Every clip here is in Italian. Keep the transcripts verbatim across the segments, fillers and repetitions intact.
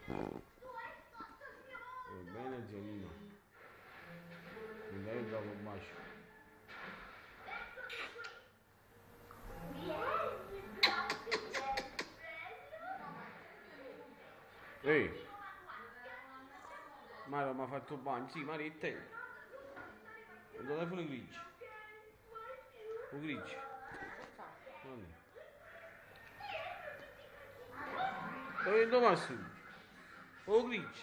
Va bene, Gianino. Mi dai il dopo un bacio. Ehi. Mario mi ha fatto il bagno. Sì, Mario, e te? Il telefono è grigio. O grigio? Non è. Dove dove va su? O grigio?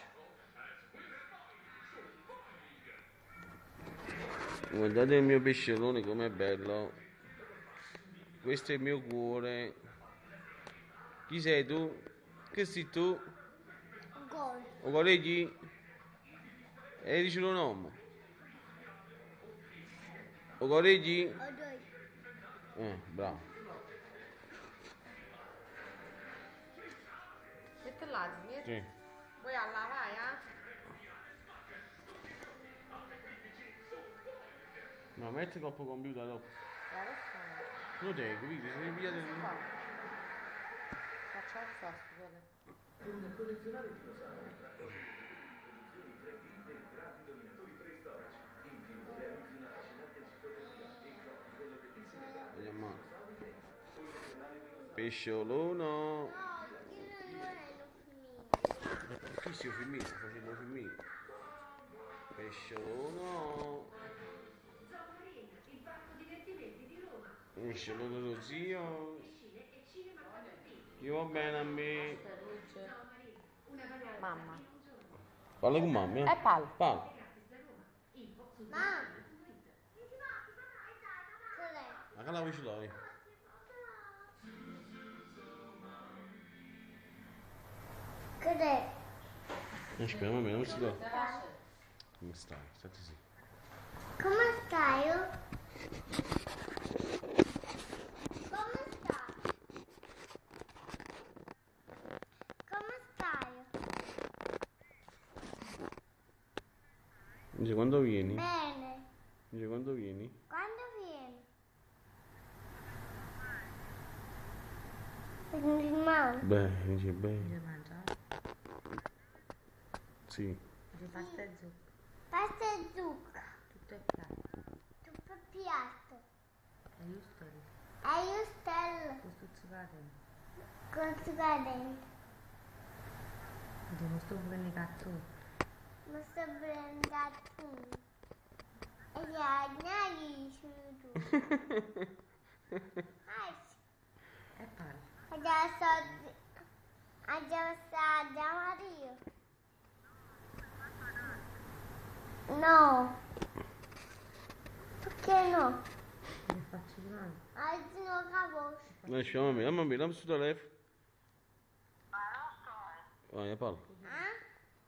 Guardate il mio pesciolone com'è bello. Questo è il mio cuore. Chi sei tu? Che sei tu? Gol. O colleghi? E dici lo nome? O colleghi? Odoi. Eh, bravo. Siete là, siete? Sì. Vuoi alla vai, eh? No, metti troppo computer dopo. Eh, adesso Lo devi, capito? Se ne pigliate... fa. Facciamo il sasso, guarda. Per un collezionare dinosauri, edizioni tre D dei grandi dominatori preistorici. In più realizzi una affascinante enciclopedia e giochi con le bellissime carte dei Andiamo. dinosauri veri. Collezionare dinosauri. Pesciolono. No, io non volevo finire. Qui si è finito, facendo finito. Pesciolono. Il parco divertimenti di Roma. Pesciolono lo zio. Piscine e cinema quadratini. Io va bene a me. Luce. Una vacanza Mamma. di un giorno. Parla con mamma, eh? E pal. Parla. Gratis da Roma. Info su Mamma. Twitter. Cos'è? Ma che la voce dai? Cos'è? Aspetta, mamma, non si dà. Come stai? Stati sì. Come stai? Come stai? Come stai? Dice quando vieni? Bene. Dice quando vieni? Quando vieni? Prendi in mano. Beh, dice bene. Devi mangiare. Sì. Devi pasta e zucchero. Pasta e zucchero. Tutto è piatto. Tutto piatto. E io sto lì. E io stelle Questo zucchero. con dentro. Devo sto pure i cattoni. Ma sto prendendo. E ya nagi su tu. E parla. Adesso adesso da Mario. No. Perché no? Che faccio di mano? Oggi non capisco. Non ci mamma, mamma, mi dammi sto telefono. Vai, parla. Eh?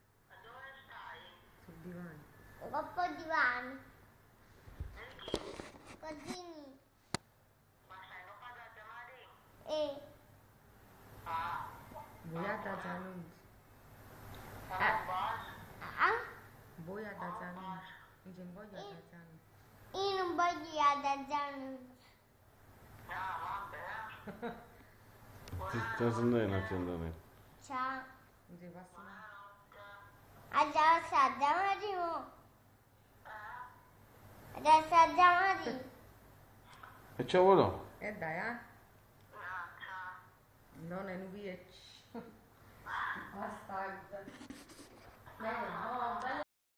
Sul divano. Un po' di vano. Così. E Voia da Zanunzi. ah? Voia da Zanunzi. Dice voglio da Zanunzi. Io non voglio adagiare. Ti stai sentendo un attimo? Ciao. Dice passa. Adesso da Mario. Adesso da Mario. E ciao, volò. E dai, eh? Non è un V C.